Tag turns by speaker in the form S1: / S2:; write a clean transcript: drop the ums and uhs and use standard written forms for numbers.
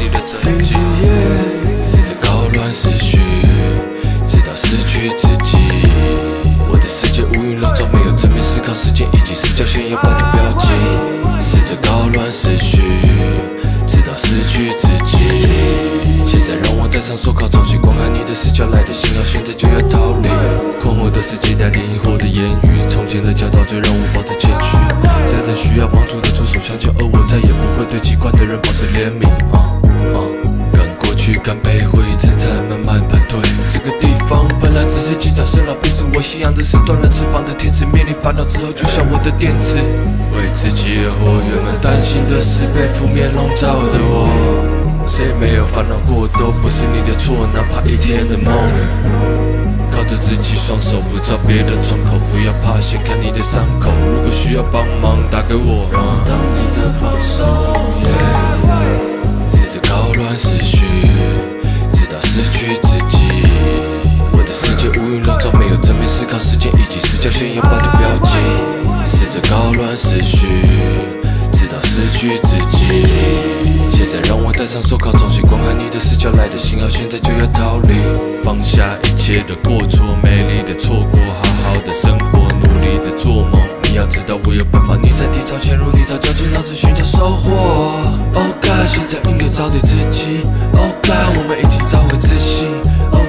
S1: 你的真假。试着搞乱思绪，直到失去自己。我的世界乌云笼罩，没有正面思考，时间以及视角线要把它标记。试着搞乱思绪，直到失去自己。现在让我戴上手铐，重新观看你的视角，来的信号，现在就要逃离。困惑的世界带点疑惑的言语，从前的教导就让我抱着谦虚，真正需要帮助的出手相救，而我再也不会对奇怪的人保持怜悯。跟过去干杯，回忆层层慢慢盘腿。这个地方本来只是几场生老病死，我信仰的是断了翅膀的天使，面临烦恼之后就像我的电池，为自己而活。原本担心的事被负面笼罩的我，谁没有烦恼过，都不是你的错，哪怕一天的梦。靠着自己双手，不找别的窗口，不要怕，先看你的伤口。如果需要帮忙，打给我，让我当你的帮手。试着搞乱思绪，直到失去自己。我的世界乌云笼罩，没有正面思考，时间以及视角线要把它标记。试着搞乱思绪，直到失去自己。现在让我戴上手铐，重新观看你的视角，来的信号，现在就要逃离。放下一切的过错，美丽的错过，好好的生活，努力的做梦。你要知道我有办法，你在低潮陷入泥沼，绞尽脑汁寻找收获。Oh God， 现在应该找对自己。Oh God， 我们已经找回自信。Oh